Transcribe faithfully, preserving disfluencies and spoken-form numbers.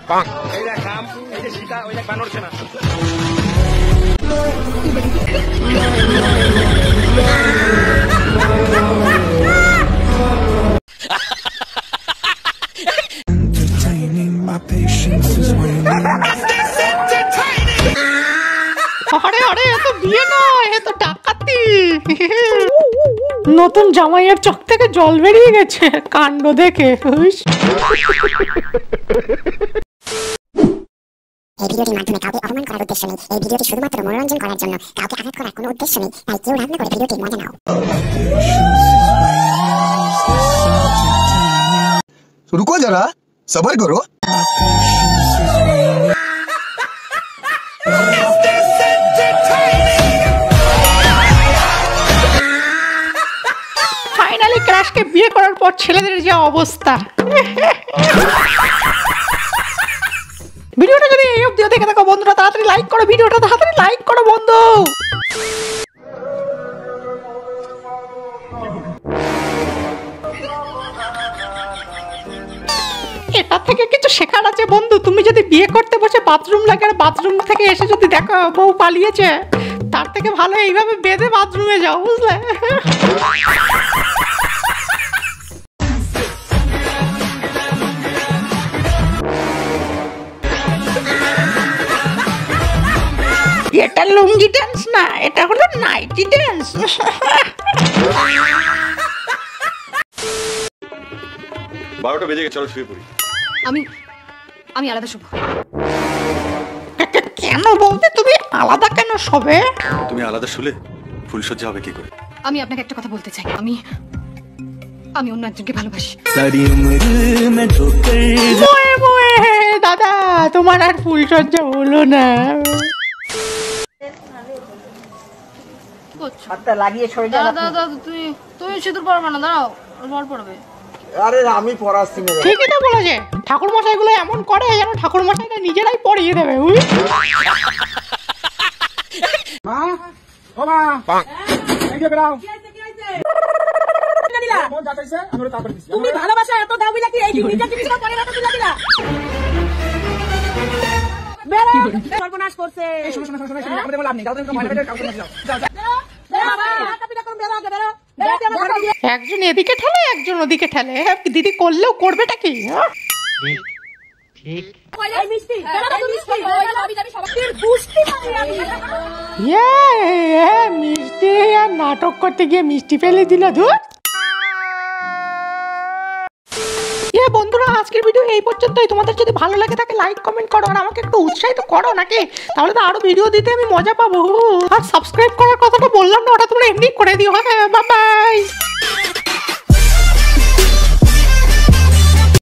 এই দেখ রাম, এই যে সীতা, ওই দেখ বানরছে না। আরে আরে এ তো বিয়ে নয়, এ তো ডাকাতি। নতুন জামাইয়ের চোখ থেকে জল বেরিয়ে গেছে কাণ্ড দেখে। এই ভিডিওটির মাধ্যমে কাউকে অপমান করার উদ্দেশ্য নেই। এই ভিডিওটি শুধুমাত্র মনোরঞ্জন করার জন্য, কাউকে আঘাত করার কোনো উদ্দেশ্য নেই। তাই কেউ রাগ না করে ভিডিওটির মজা নাও। रुको जरा, सब्र करो। ফাইনালি ক্রাশকে বিয়ে করার পর ছেলেদের যে অবস্থা। ভিডিওটা যদি এই অবধি দেখে থাকো বন্ধুরা, তাড়াতাড়ি লাইক করো ভিডিওটা, তাড়াতাড়ি লাইক করো বন্ধু। এটা থেকে কিছু শেখার আছে বন্ধু। তুমি যদি বিয়ে করতে বসে বাথরুম লাগে আর বাথরুম থেকে এসে যদি দেখো বউ পালিয়েছে, তার থেকে ভালো এইভাবে বেঁধে বাথরুমে যাও, বুঝলে? এটা লুঙ্গি ডান্স না, এটা হলো নাইটি ডান্স। বারোটা বেজে গেছে, চলো শুয়ে পড়ি। আমি আমি আলাদা শুভ। কেন বলতে তুমি আলাদা কেন শোবে? তুমি আলাদা শুলে ফুলসজ্জা হবে কি করে? আমি আপনাকে একটা কথা বলতে চাই। আমি আমি অন্য একজনকে ভালোবাসি। বয়ে বয়ে দাদা, তোমার আর ফুলসজ্জা হলো না। হাতটা লাগিয়ে সরে যা। দাদা দাদা তুমি তুমি সিঁদুর পরবে না, দাঁড়াও, বর পড়বে। আরে আমি পড়াচ্ছি না। ঠিকই তো বলেছে, ঠাকুর মশাইগুলো এমন করে যেন ঠাকুর মশাইটা নিজেরাই পড়িয়ে দেবে। মা ও মা এই যে বেরাও। তুমি ভালোবাসা এত দাও বিলা কি এই তিনটা জিনিস পরে রাখো দিলা দিলা। বেরো, সর্বনাশ করছে। এই শোনো শোনো শোনো, আমাদের লাভ নেই। দাও তুমি মাইনে কাউকে না দাও। যাও যাও একজন এদিকে ঠেলে একজন ওদিকে ঠেলে, দিদি করলেও করবেটা কি? মিষ্টি আর নাটক করতে গিয়ে মিষ্টি ফেলে দিল। ধুর। বন্ধুরা আজকের ভিডিও এই পর্যন্তই। তোমাদের যদি ভালো লাগে থাকে লাইক কমেন্ট করো, আর আমাকে একটু উৎসাহিত করো নাকি, তাহলে তো আরো ভিডিও দিতে আমি মজা পাবো। আর সাবস্ক্রাইব করার কথাটা বললাম না, ওটা তোমরা এমনি করে দিও। হ্যাঁ, বাই বাই।